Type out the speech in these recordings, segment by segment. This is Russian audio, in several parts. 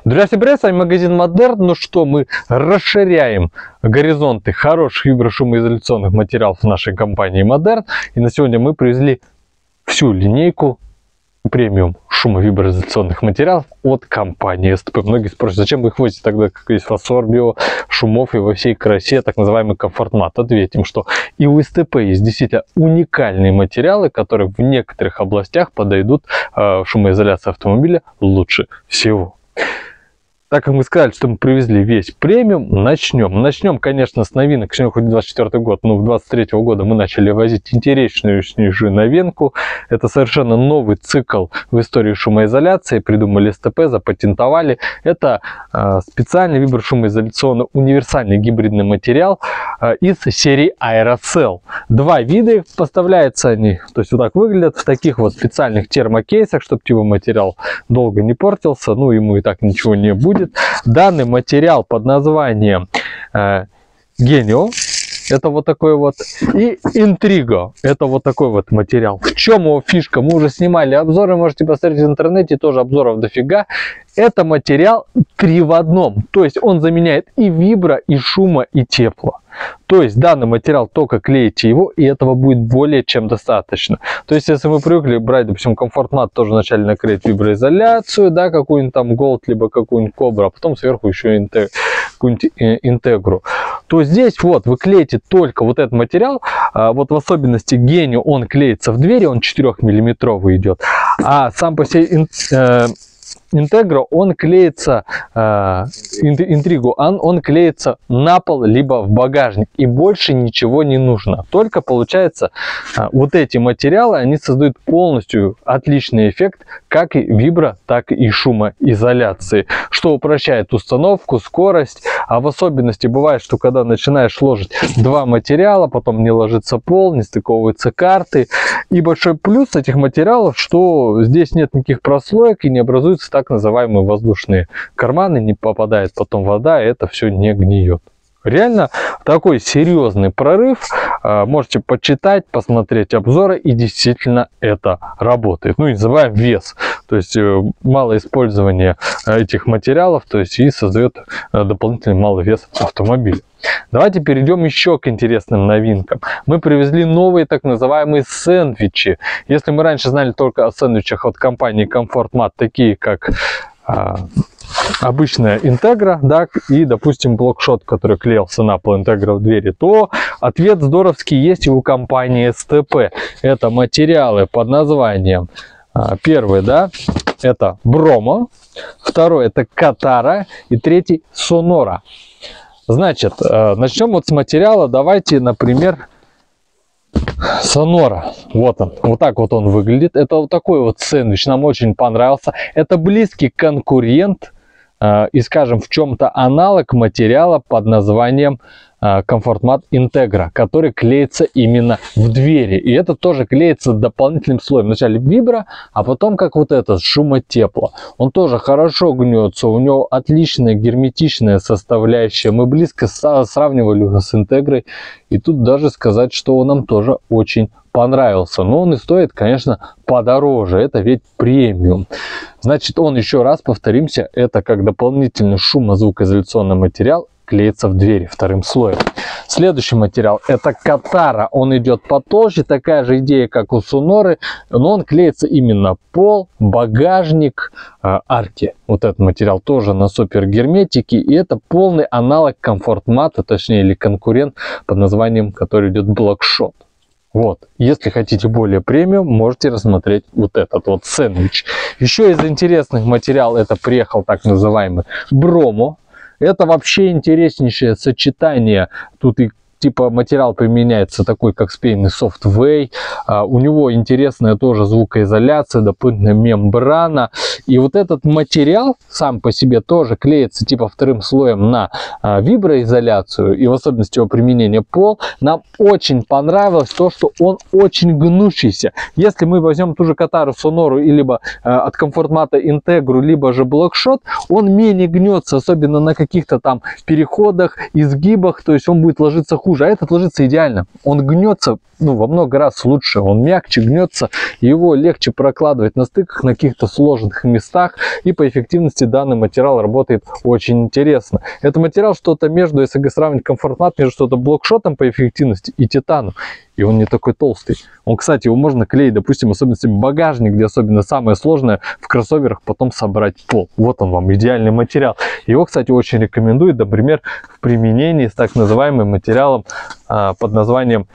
Друзья, всем привет, с вами магазин Модерн. Ну что, мы расширяем горизонты хороших виброшумоизоляционных материалов в нашей компании Модерн. И на сегодня мы привезли всю линейку премиум шумовиброизоляционных материалов от компании СТП. Многие спрашивают, зачем вы их возите тогда, как есть фасор биошумов и во всей красе, так называемый комфорт-мат. Ответим, что и у СТП есть действительно уникальные материалы, которые в некоторых областях подойдут в шумоизоляции автомобиля лучше всего. Так как мы сказали, что мы привезли весь премиум, начнем, конечно, с новинок. Сегодня хоть 24 год, но в 23 года мы начали возить интереснейшую новинку. Это совершенно новый цикл в истории шумоизоляции. Придумали СТП, запатентовали. Это специальный виброшумоизоляционный универсальный гибридный материал из серии Aerocell. Два вида их поставляются они, то есть вот так выглядят, в таких вот специальных термокейсах, чтобы его материал долго не портился, ну ему и так ничего не будет. Данный материал под названием Genio, это вот такой вот, и Intrigo, это вот такой вот материал. В чем его фишка? Мы уже снимали обзоры, можете посмотреть в интернете, тоже обзоров дофига. Это материал 3 в 1, то есть он заменяет и вибро, и шума, и тепло. То есть данный материал, только клеите его, и этого будет более чем достаточно. То есть если мы привыкли брать, допустим, комфорт-мат, тоже вначале наклеить виброизоляцию, да, какую-нибудь там Gold, либо какую-нибудь Cobra, а потом сверху еще какую-нибудь Интегру, то здесь вот вы клеите только вот этот материал, вот в особенности Genio, он клеится в двери, он 4-миллиметровый идет, а сам по себе Integro, он клеится, Intrigo, он клеится на пол, либо в багажник, и больше ничего не нужно. Только получается, вот эти материалы, они создают полностью отличный эффект, как и вибро, так и шумоизоляции, что упрощает установку, скорость, а в особенности бывает, что когда начинаешь ложить два материала, потом не ложится пол, не стыковываются карты, и большой плюс этих материалов, что здесь нет никаких прослоек и не образуется так называемые воздушные карманы, не попадает потом вода, и это все не гниет. Реально такой серьезный прорыв, можете почитать, посмотреть обзоры, и действительно это работает. Ну и не забываем вес, то есть мало использования этих материалов, то есть и создает дополнительный малый вес автомобиля. Давайте перейдем еще к интересным новинкам. Мы привезли новые так называемые сэндвичи. Если мы раньше знали только о сэндвичах от компании комфорт-мат, такие как обычная Интегра, да, и, допустим, блокшот, который клеился на пол Интегра в двери, то ответ здоровский есть и у компании СТП. Это материалы под названием, первый, да, это Bromo, второй это Katara и третий Sonora. Значит, начнем вот с материала. Давайте, например, Sonora. Вот он, вот так вот он выглядит. Это вот такой вот сэндвич, нам очень понравился. Это близкий конкурент и, скажем, в чем-то аналог материала под названием комфорт-мат Интегра, который клеится именно в двери. И это тоже клеится дополнительным слоем. Вначале вибро, а потом как вот этот шумотепло. Он тоже хорошо гнется, у него отличная герметичная составляющая. Мы близко сравнивали его с Интегрой, и тут даже сказать, что он нам тоже очень понравился. Но он и стоит, конечно, подороже. Это ведь премиум. Значит, он, еще раз повторимся, это как дополнительный шумозвукоизоляционный материал, клеится в двери вторым слоем. Следующий материал это Katara. Он идет потолще, такая же идея, как у Sonora, но он клеится именно пол, багажник, арки. Вот этот материал тоже на супергерметике, и это полный аналог комфорт-мата, точнее, или конкурент под названием, который идет блокшот. Вот, если хотите более премиум, можете рассмотреть вот этот вот сэндвич. Еще из интересных материалов это приехал так называемый Bromo. Это вообще интереснейшее сочетание. Тут и типа материал применяется такой, как спейный софтвей. У него интересная тоже звукоизоляция, дополнительная мембрана. И вот этот материал сам по себе тоже клеится типа вторым слоем на виброизоляцию. И в особенности его применение пол. Нам очень понравилось то, что он очень гнущийся. Если мы возьмем ту же Katara, Sonora, либо от комфорт-мата Интегру, либо же блокшот, он менее гнется, особенно на каких-то там переходах, изгибах. То есть он будет ложиться хуже. хуже, а этот ложится идеально. Он гнется, ну, во много раз лучше, он мягче гнется, его легче прокладывать на стыках, на каких-то сложных местах, и по эффективности данный материал работает очень интересно. Это материал что-то между, если сравнивать комфорт-мат, между что-то блокшотом по эффективности и титаном. И он не такой толстый. Он, кстати, его можно клеить, допустим, особенно если багажник, где особенно самое сложное в кроссоверах потом собрать пол. Вот он вам, идеальный материал. Его, кстати, очень рекомендуют, например, в применении с так называемым материалом под названием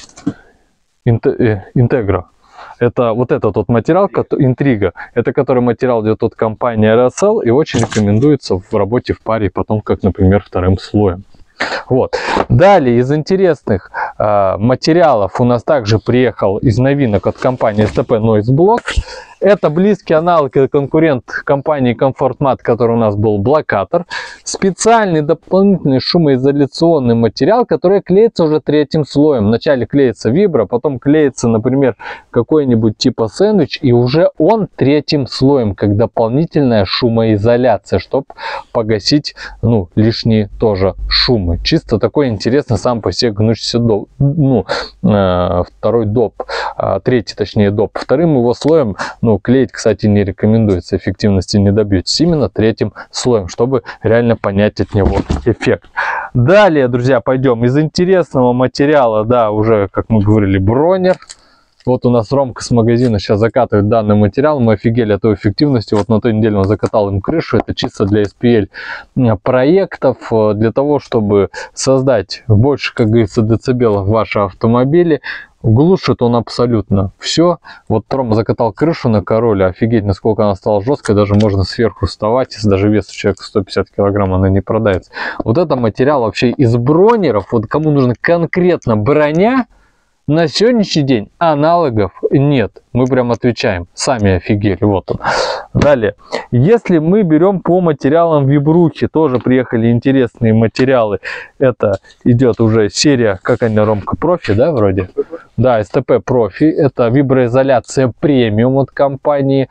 Интегро. Это вот этот вот материал, Интрига, это который материал идет от компании RSL и очень рекомендуется в работе в паре потом, как, например, вторым слоем. Вот. Далее из интересных материалов у нас также приехал из новинок от компании STP Noise Block. Это близкий аналог и конкурент компании ComfortMat, который у нас был блокатор. Специальный дополнительный шумоизоляционный материал, который клеится уже третьим слоем. Вначале клеится вибро, потом клеится, например, какой-нибудь типа сэндвич, и уже он третьим слоем, как дополнительная шумоизоляция, чтобы погасить, ну, лишние тоже шумы. Чисто такой интересный сам по себе гнущийся доп, ну, второй доп, третий точнее доп. Вторым его слоем, ну, клеить, кстати, не рекомендуется, эффективности не добьетесь, именно третьим слоем, чтобы реально понять от него эффект. Далее, друзья, пойдем из интересного материала, да, уже, как мы говорили, бронер. Вот у нас Ромка с магазина сейчас закатывает данный материал, мы офигели от его эффективности. Вот на той неделе он закатал им крышу, это чисто для SPL проектов, для того, чтобы создать больше, как говорится, децибелов в вашем автомобиле. Глушит он абсолютно все. Вот Рома закатал крышу на Короле. Офигеть, насколько она стала жесткой. Даже можно сверху вставать. Если даже вес у человека 150 килограмм, она не продается. Вот это материал вообще из бронеров. Вот кому нужна конкретно броня, на сегодняшний день аналогов нет. Мы прям отвечаем. Сами офигели. Вот он. Далее. Если мы берем по материалам вибрухи, тоже приехали интересные материалы. Это идет уже серия, как они, Ромка, профи, да, вроде? Да, STP профи. Это виброизоляция премиум от компании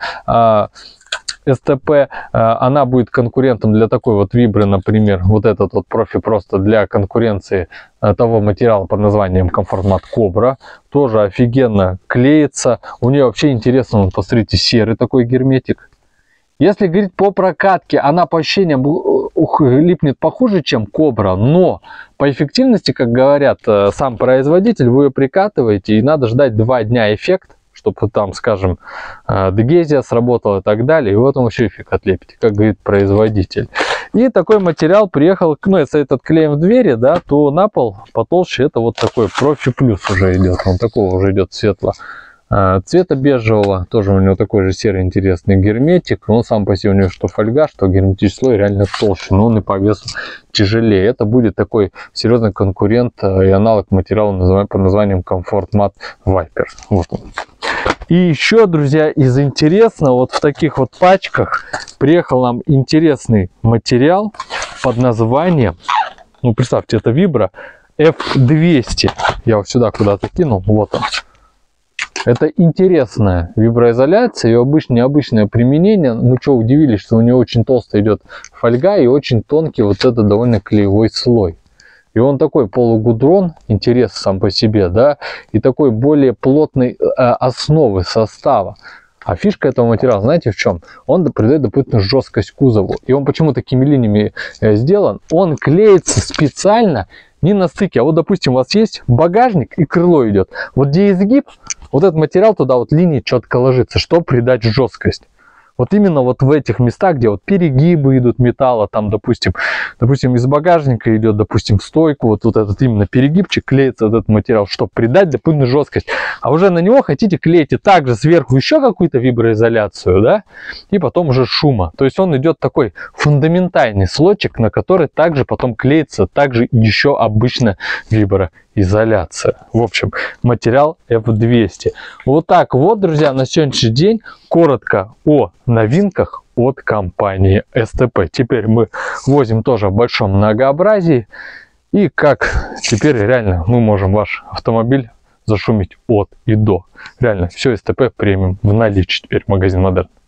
STP. Она будет конкурентом для такой вот вибры, например, вот этот вот профи просто для конкуренции того материала под названием ComfortMat Cobra. Тоже офигенно клеится. У нее вообще интересно, вот посмотрите, серый такой герметик. Если говорить по прокатке, она по ощущениям липнет похуже, чем Cobra, но по эффективности, как говорят сам производитель, вы ее прикатываете, и надо ждать 2 дня эффект, чтобы там, скажем, дегезия сработала и так далее, и вот он вообще эффект отлепите, как говорит производитель. И такой материал приехал, ну, если этот клеем в двери, да, то на пол потолще это вот такой профи плюс уже идет, он такого уже идет светло. Цвета бежевого, тоже у него такой же серый интересный герметик, он сам по себе, у него что фольга, что герметический слой реально толще, но он и по весу тяжелее. Это будет такой серьезный конкурент и аналог материала под названием ComfortMat Viper. Вот он. И еще, друзья, из интересного, вот в таких вот пачках приехал нам интересный материал под названием, ну, представьте, это вибро F200. Я вот сюда куда-то кинул, вот он. Это интересная виброизоляция, ее необычное применение. Мы что, удивились, что у нее очень толстая идет фольга и очень тонкий вот этот довольно клеевой слой. И он такой полугудрон, интерес сам по себе, да, и такой более плотной основы состава. А фишка этого материала, знаете в чем? Он придает дополнительную жесткость кузову. И он почему такими линиями сделан? Он клеится специально не на стыке. А вот, допустим, у вас есть багажник и крыло идет. Вот где изгиб, вот этот материал туда вот линии четко ложится, чтобы придать жесткость. Вот именно вот в этих местах, где вот перегибы идут металла, там, допустим, из багажника идет, допустим, в стойку, вот этот именно перегибчик клеится этот материал, чтобы придать дополнительную жесткость. А уже на него хотите клеите также сверху еще какую-то виброизоляцию, да, и потом уже шума. То есть он идет такой фундаментальный слойчик, на который также потом клеится также еще обычная виброизоляция. В общем, материал F200. Вот так вот, друзья, на сегодняшний день коротко о новинках от компании STP. Теперь мы возим тоже в большом многообразии. И как теперь реально мы можем ваш автомобиль зашумить от и до. Реально, все STP премиум в наличии теперь, магазин Модерн.